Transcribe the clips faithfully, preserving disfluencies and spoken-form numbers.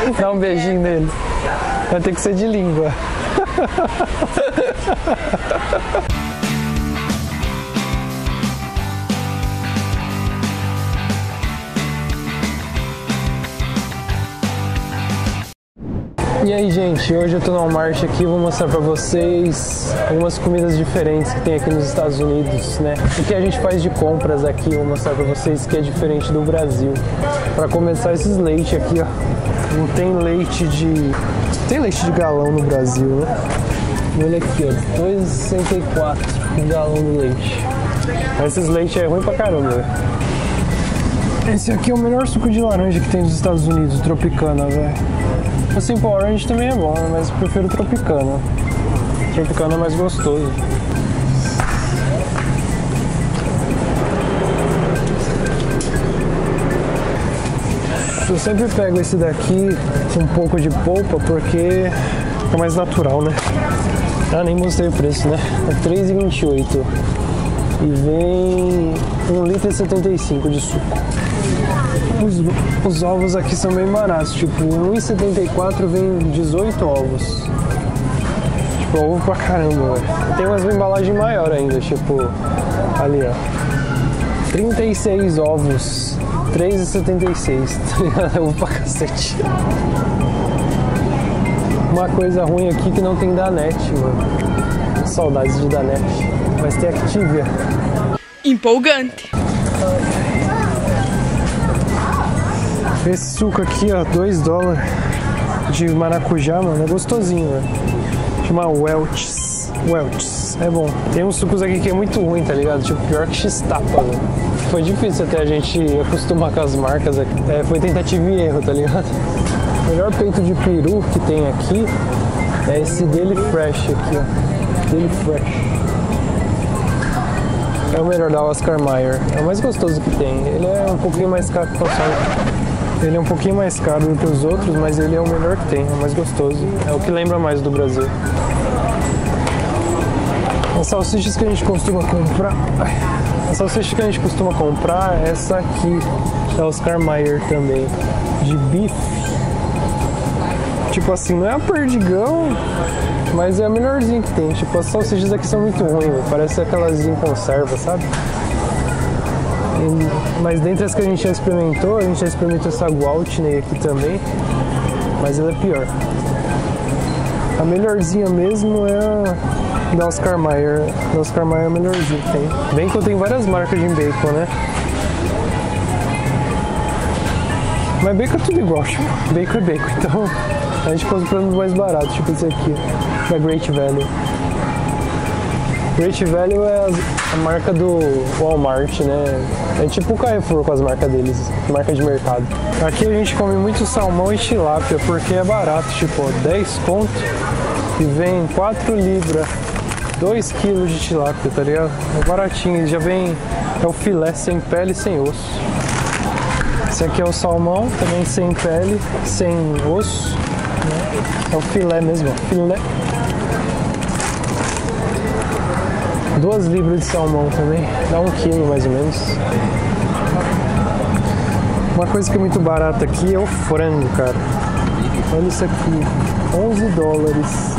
Dá um beijinho nele. Vai ter que ser de língua. E aí, gente, hoje eu tô no Walmart aqui, vou mostrar pra vocês algumas comidas diferentes que tem aqui nos Estados Unidos, né? O que a gente faz de compras aqui, vou mostrar pra vocês que é diferente do Brasil. Pra começar, esses leite aqui, ó. Não tem leite de... Tem leite de galão no Brasil, né? Olha aqui, ó, dois reais e sessenta e quatro centavos o galão do leite. Mas esses leites é ruim pra caramba, velho. Esse aqui é o melhor suco de laranja que tem nos Estados Unidos, Tropicana, velho. O Simple Orange também é bom, mas eu prefiro o Tropicana. O Tropicana é mais gostoso. Eu sempre pego esse daqui com um pouco de polpa porque é mais natural, né? Ah, nem mostrei o preço, né? É três reais e vinte e oito centavos. E vem um litro e setenta e cinco de suco. Os, os ovos aqui são bem baratos, tipo, um real e setenta e quatro centavos vem dezoito ovos. Tipo, ovo pra caramba, velho. Tem umas embalagens maior ainda, tipo, ali, ó. trinta e seis ovos, três reais e setenta e seis centavos. Ovo pra cacete. Uma coisa ruim aqui que não tem Danette, mano. Saudades de Danette. Mas tem Activia. Empolgante. Esse suco aqui, ó, dois dólares de maracujá, mano, é gostosinho, velho. Chama Welch's. Welch's, é bom. Tem uns sucos aqui que é muito ruim, tá ligado? Tipo, pior que X-Tapa, velho. Foi difícil até a gente acostumar com as marcas aqui. É, foi tentativa e erro, tá ligado? O melhor peito de peru que tem aqui é esse Deli Fresh aqui, ó. Deli Fresh. É o melhor da Oscar Mayer. É o mais gostoso que tem. Ele é um pouquinho mais caro que o Oscar. Ele é um pouquinho mais caro do que os outros, mas ele é o melhor que tem, é o mais gostoso. É o que lembra mais do Brasil. As salsichas que a gente costuma comprar... As salsichas que a gente costuma comprar é essa aqui, da Oscar Mayer também, de bife. Tipo assim, não é a perdigão, mas é a melhorzinha que tem. Tipo, as salsichas aqui são muito ruins, véio. Parece aquelas em conserva, sabe? Mas dentre as que a gente já experimentou, a gente já experimentou essa Gwaltney aqui também, mas ela é pior. A melhorzinha mesmo é a da Oscar Mayer. Da Oscar Mayer é a melhorzinha que tem. Bem que eu tenho várias marcas de bacon, né? Mas bacon é tudo igual, tipo, bacon é bacon, então a gente compra os mais baratos, tipo esse aqui, da Great Value. Great Value é a marca do Walmart, né? É tipo o Carrefour com as marcas deles, marca de mercado. Aqui a gente come muito salmão e tilápia porque é barato, tipo, dez conto e vem quatro libras, dois quilos de tilápia, tá ligado? É baratinho, já vem, é o filé sem pele e sem osso. Esse aqui é o salmão, também sem pele, sem osso, né? É o filé mesmo, ó, filé. Duas libras de salmão também, dá um quilo mais ou menos. Uma coisa que é muito barata aqui é o frango, cara. Olha isso aqui, onze dólares.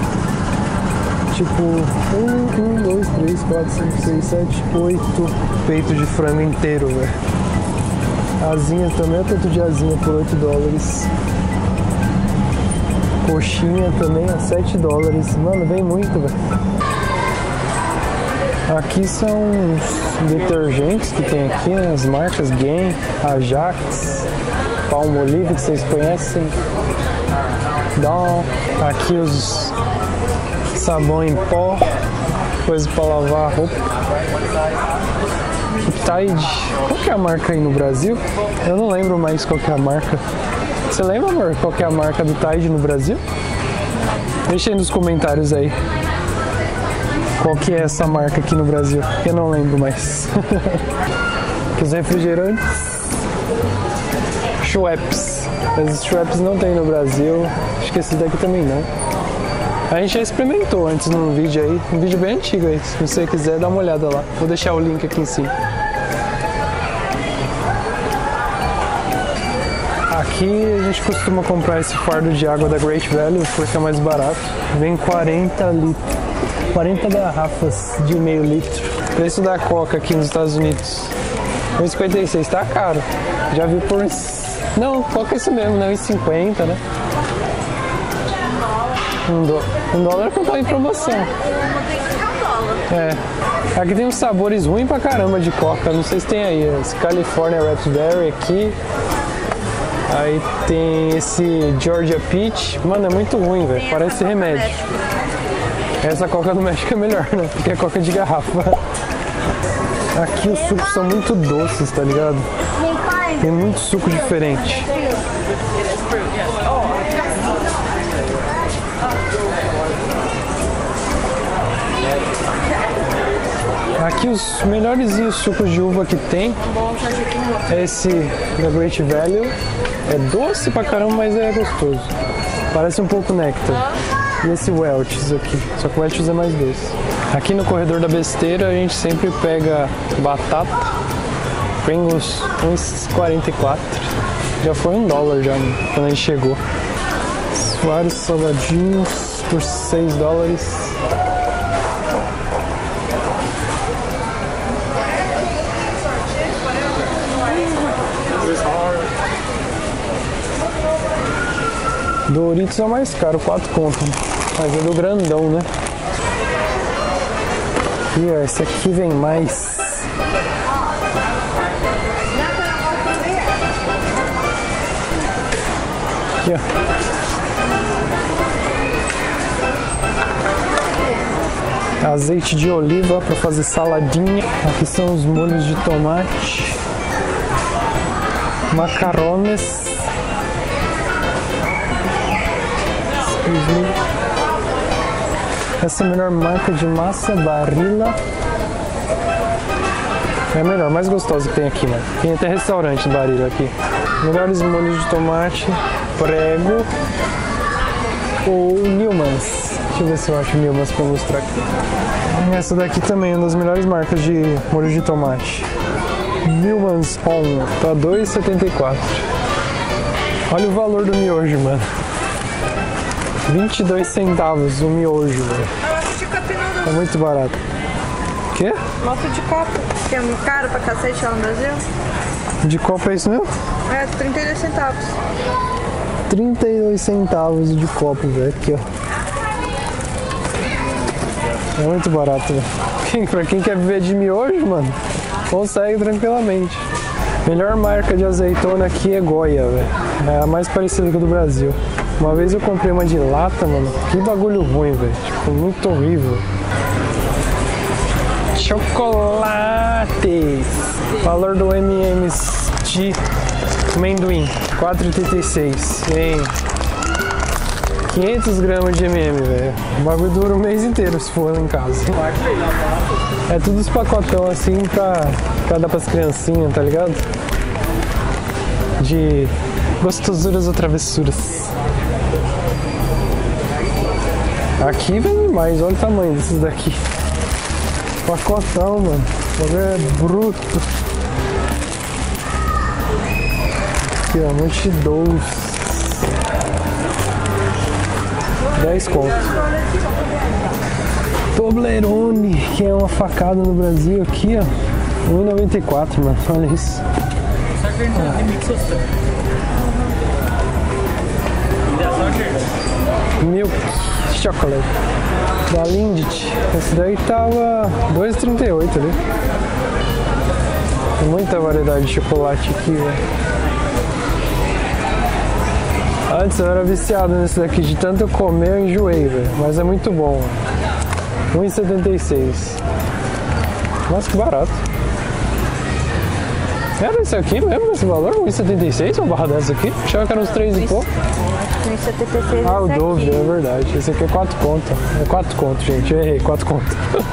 Tipo, um, um, dois, três, quatro, cinco, seis, sete, oito peito de frango inteiro, velho. Asinha também, é tanto de asinha por oito dólares. Coxinha também a sete dólares. Mano, vem muito, velho. Aqui são os detergentes que tem aqui, né? As marcas Gain, Ajax, Palmolive, que vocês conhecem. Dawn. Aqui os sabão em pó, coisa para lavar a roupa. O Tide. Qual que é a marca aí no Brasil? Eu não lembro mais qual que é a marca. Você lembra, amor, qual que é a marca do Tide no Brasil? Deixa aí nos comentários aí. Qual que é essa marca aqui no Brasil? Eu não lembro mais. Os refrigerantes. Schweppes. Mas Schweppes não tem no Brasil. Acho que esse daqui também não. A gente já experimentou antes num vídeo aí. Um vídeo bem antigo aí. Se você quiser, dá uma olhada lá. Vou deixar o link aqui em cima. Aqui a gente costuma comprar esse fardo de água da Great Value porque é mais barato. Vem quarenta litros, quarenta garrafas de meio litro. O preço da Coca aqui nos Estados Unidos, um real e cinquenta e seis, tá caro. Já vi por... Não, Coca é isso mesmo, né? um real e cinquenta, né? Um, do... um dólar que tá em promoção. É. Aqui tem uns sabores ruins pra caramba de Coca. Não sei se tem aí. Esse California Raspberry aqui. Aí tem esse Georgia Peach. Mano, é muito ruim, velho. Parece remédio. Essa Coca do México é melhor, né? Porque é Coca de garrafa. Aqui os sucos são muito doces, tá ligado? Tem muito suco diferente. Aqui os melhores sucos de uva que tem é esse da Great Value. É doce pra caramba, mas é gostoso. Parece um pouco néctar. E esse Welch's aqui, só que o Welch's é mais doce. Aqui no corredor da besteira a gente sempre pega batata, Pringles um real e quarenta e quatro. Já foi um dólar já quando a gente chegou. Vários salgadinhos por seis dólares. Doritos é mais caro, quatro conto, mas é do grandão, né? E ó, esse aqui vem mais. Aqui, ó. Azeite de oliva para fazer saladinha. Aqui são os molhos de tomate. Macarrones. Essa é a melhor marca de massa, Barilla. É a melhor, mais gostosa que tem aqui, né? Tem até restaurante Barilla aqui. Melhores molhos de tomate, Prego ou Newman's. Deixa eu ver se eu acho Newman's pra mostrar aqui. Essa daqui também é uma das melhores marcas de molho de tomate. Newman's On, tá dois reais e setenta e quatro. Olha o valor do miojo, mano. vinte e dois centavos o miojo, velho. É muito barato. O quê? Moto de copo, que é muito caro pra cacete lá no Brasil. De copo é isso mesmo? É, trinta e dois centavos. trinta e dois centavos de copo, velho. Aqui, ó. É muito barato, velho. Quem, pra quem quer viver de miojo, mano, consegue tranquilamente. Melhor marca de azeitona aqui é Goya, velho. É a mais parecida com a do Brasil. Uma vez eu comprei uma de lata, mano. Que bagulho ruim, velho. Tipo, muito horrível. Chocolates. Valor do M e M's de amendoim. quatro reais e oitenta e seis. Vem quinhentos gramas de M e M, velho. O bagulho dura o mês inteiro se for lá em casa. É tudo os pacotão assim pra, pra dar pras criancinhas, tá ligado? De gostosuras ou travessuras. Aqui vem mais, olha o tamanho desses daqui. Pacotão, mano. O bagulho é bruto. Aqui, ó, um monte de doce. dez conto. Toblerone, que é uma facada no Brasil aqui, ó. um real e noventa e quatro, mano. Olha isso. Milk Chocolate da Lindt. Esse daí tava dois reais e trinta e oito ali. Tem muita variedade de chocolate aqui, velho. Antes eu era viciado nesse daqui, de tanto eu comer eu enjoei, velho. Mas é muito bom. um real e setenta e seis. Nossa, que barato. Era esse aqui mesmo, esse valor? um real e setenta e seis, uma barra dessa aqui? Achava que era uns três e pouco. um real e setenta e seis. Ah, o Dove, é verdade. Esse aqui é quatro conto. É quatro conto, gente. Eu errei, quatro conto.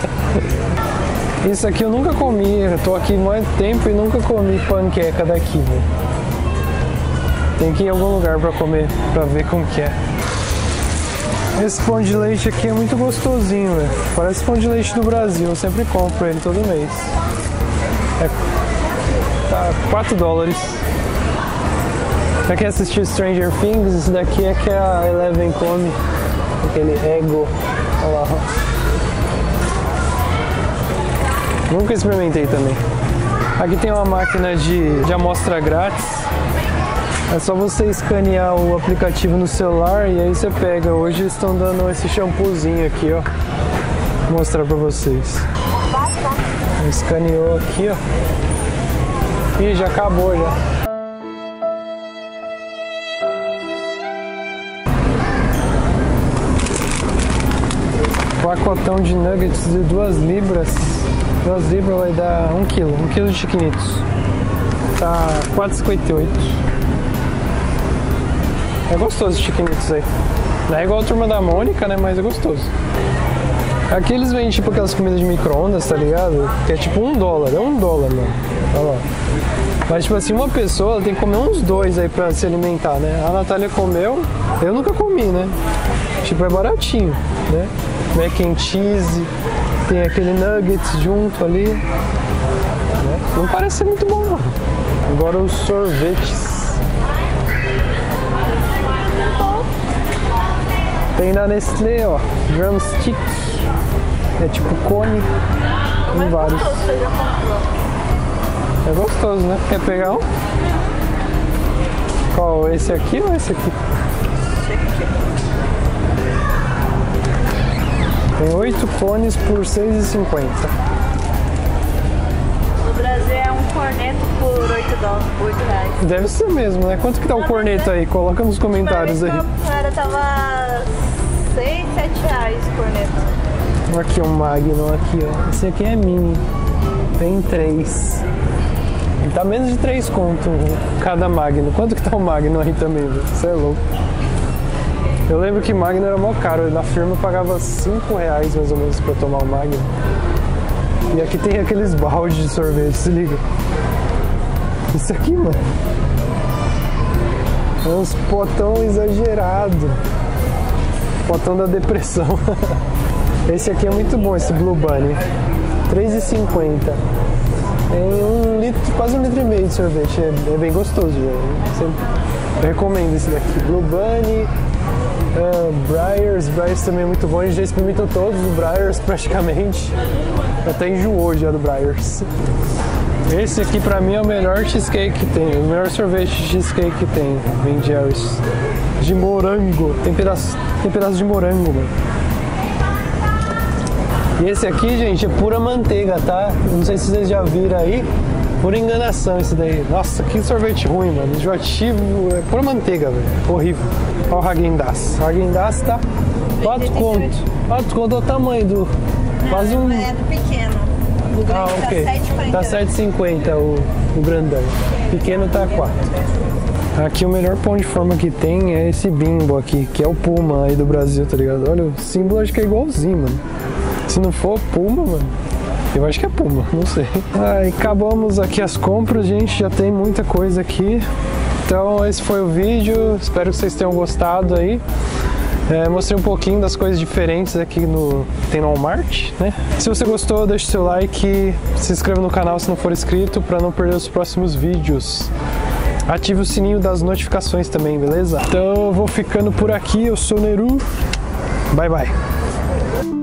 Isso aqui eu nunca comi. Eu tô aqui há muito tempo e nunca comi panqueca daqui, velho. Tem que ir em algum lugar pra comer, pra ver como que é. Esse pão de leite aqui é muito gostosinho, velho. Parece pão de leite do Brasil. Eu sempre compro ele todo mês. É... Tá quatro dólares. Pra quem assistiu Stranger Things, isso daqui é que a Eleven come. Aquele Ego. Olha lá, ó. Nunca experimentei também. Aqui tem uma máquina de, de amostra grátis. É só você escanear o aplicativo no celular e aí você pega. Hoje eles estão dando esse shampoozinho aqui, ó. Vou mostrar pra vocês. Escaneou aqui, ó. Ih, já acabou já. Pacotão de nuggets de duas libras. Duas libras vai dar um quilo. Um quilo de chiquinitos. Tá quatro e cinquenta e oito. É gostoso os chiquinitos aí. Não é igual a Turma da Mônica, né? Mas é gostoso. Aqui eles vendem tipo aquelas comidas de micro-ondas, tá ligado? Que é tipo um dólar. É um dólar, mano. Olha lá. Mas tipo assim, uma pessoa ela tem que comer uns dois aí pra se alimentar, né? A Natália comeu. Eu nunca comi, né? Tipo, é baratinho, né? Mac and cheese. Tem aquele nuggets junto ali. Né? Não parece ser muito bom, não. Agora os sorvetes. Tem na Nestlé, ó, drumstick. É tipo cone. Tem vários. É gostoso, né? Quer pegar um? Qual? Esse aqui ou esse aqui? Tem oito cones por seis reais e cinquenta. No Brasil é um corneto por oito dólares, oito reais. Deve ser mesmo, né? Quanto que tá o corneto aí? Coloca nos comentários aí. Cara, tava seis, sete reais o corneto. Aqui um Magnum, aqui ó. Esse aqui é mini. Tem três. Tá menos de três conto cada Magnum. Quanto que tá o Magnum aí também, velho? Você é louco. Eu lembro que Magnum era mó caro. Na firma eu pagava cinco reais mais ou menos pra tomar o Magnum. E aqui tem aqueles baldes de sorvete, se liga. Isso aqui, mano. É uns potão exagerado. Potão da depressão. Esse aqui é muito bom, esse Blue Bunny. três reais e cinquenta. Tem um litro, quase um litro e meio de sorvete. É, é bem gostoso, velho. Eu recomendo esse daqui. Blue Bunny, uh, Breyers. Breyers também é muito bom. A gente já experimentou todos os Breyers praticamente. Até enjoou já do Breyers. Esse aqui pra mim é o melhor cheesecake que tem. O melhor sorvete de cheesecake que tem. Ben Jerry's. De morango. Tem pedaço, tem pedaço de morango, mano. E esse aqui, gente, é pura manteiga, tá? Não sei se vocês já viram aí. Pura enganação esse daí. Nossa, que sorvete ruim, mano. Enjoativo. É pura manteiga, velho. Horrível. Olha o Häagen-Dazs. Häagen-Dazs tá quatro conto. quatro conto é o tamanho do... Quase um... É do pequeno. O grande ah, ok. Tá sete reais e cinquenta o, o grandão. Pequeno tá quatro. Aqui o melhor pão de forma que tem é esse Bimbo aqui, que é o Puma aí do Brasil, tá ligado? Olha, o símbolo acho que é igualzinho, mano. Se não for Puma, mano, eu acho que é Puma, não sei. Ah, acabamos aqui as compras, gente, já tem muita coisa aqui. Então esse foi o vídeo, espero que vocês tenham gostado aí. É, mostrei um pouquinho das coisas diferentes aqui no tem no Walmart, né? Se você gostou, deixe seu like, se inscreva no canal se não for inscrito para não perder os próximos vídeos. Ative o sininho das notificações também, beleza? Então eu vou ficando por aqui, eu sou o Neru. Bye bye.